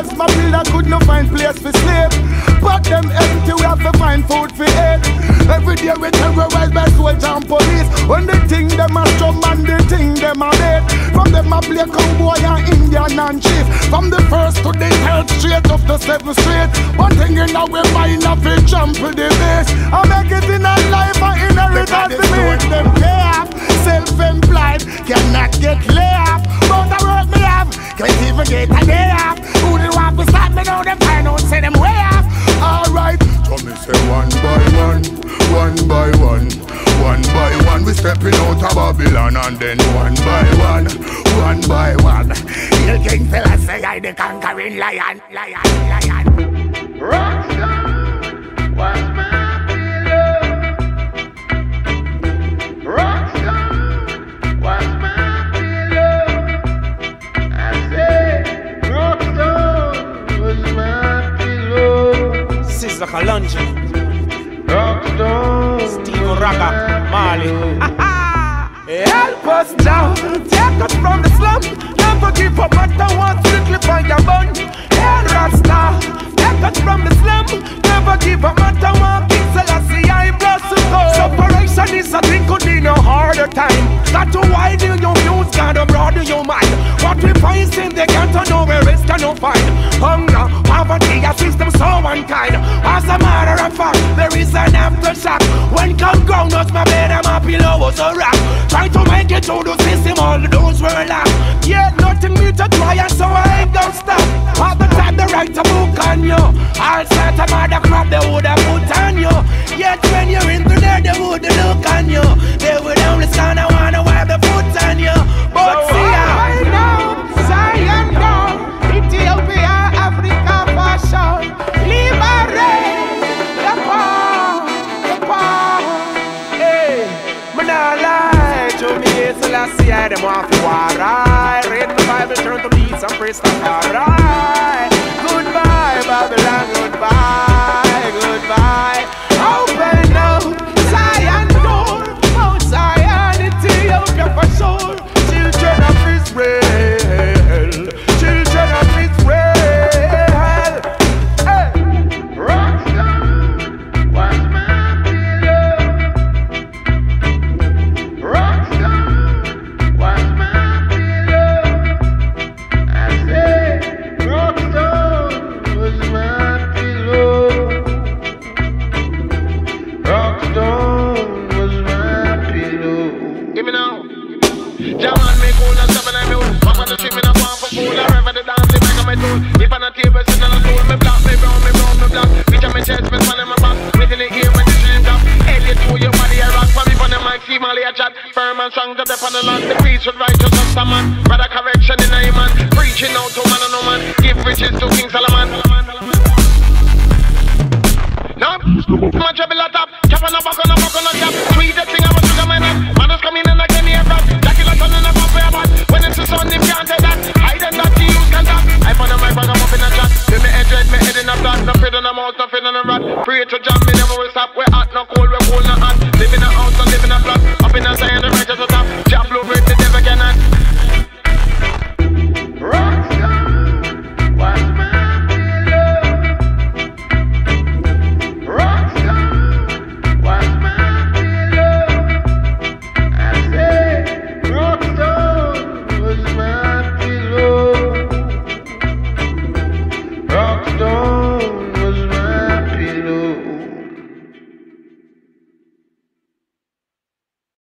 Cause my pillar could not find place for sleep. But them empty, we have to find food for eat. Every day we terrorize by soldiers and police. When they think them a strong man, they think them a dead. From them a play cowboy and Indian and chief. From the first to the third straight up the 7th street. One thing in our mind, I feel jump with the base. I make it in a life, I inherit all the me. Them pay off, self-employed, cannot get lay off. But the work me have, can't even get a day off. Who do want to stop me now, them find out, say them way off. Alright, so me say one by one, one by one. One by one, we stepping out of Babylon. And then one by one, one by one. You King fella say I the conquering lion, lion, lion. Rockstar, what's my pillow? Rockstar, what's my pillow? I say, Rockstar, what's my pillow? Sister Kalonji, Rockstar, Steve Raga, Marley. Help us now, take us from the slum. Never give up, matter what, strictly find your bun. Hey, Rasta, take us from the slum. Never give up, matter what, King Selassie, I bless you go. Separation is a thing, could be no harder time. Got to widen your views, gotta broaden your mind. What we find in the ghetto, nowhere else can no find. Hunger, poverty, a system so unkind. As a matter of fact, there is an aftershock. When come ground, us my bed and my pillow was a rock. Try to make it through the system, all those were locked. Yeah, nothing me to try, and so I ain't gonna stop. All the time they write a book on you. All sorts of other crap they would have put on you. Yet when you're into there, they would look on you. They would only stand and wanna wipe the foot on you. But so see I know, Zion down, Ethiopia, Africa fashion. Liberate the poor, the poor. Hey, man I lie to me, Selassie, I them want to war. I read the Bible, turn to beats and praise the Lord. Goodbye, Babylon, goodbye, goodbye. Open up, Zion door, Mount Zion, Ethiopia for sure. Children of Israel, children of Israel. Hey, Rockstar, what's my pillow? Rockstar, what's my pillow? I say, Rockstar, what's my pillow? Rockstar, what's my pillow? Give me now. Jaman me cool and seven I mule. Mama to see me not want for food. I rever the dance, make on my tool. If on a table, sit on a stool. Me black, me brown, me brown, me black. Bitch on my chest, me span in my back. Little in here when the dream drop. Elliot to your body, I rock. For me on the mic, see Molly a chat. Firm and strong to dep on the land. The priest with righteous as a man. Brother correction in a man. Preaching out to man and no man. Give riches to King Solomon. No, my trouble at top. Chop on a buck on a buck on a cap. Tweet the thing I want to come in. Man is coming in again here, bro. Jackie like on a pop where I when it's the sun, if you can't take that. I don't know to use contact. I found a mic bag, I'm up in a chat. With me head red, me head in a flat. No feed on a mouse, no feed on a rat. Pray to jam, me never will stop. We're hot, no cold, we're cool.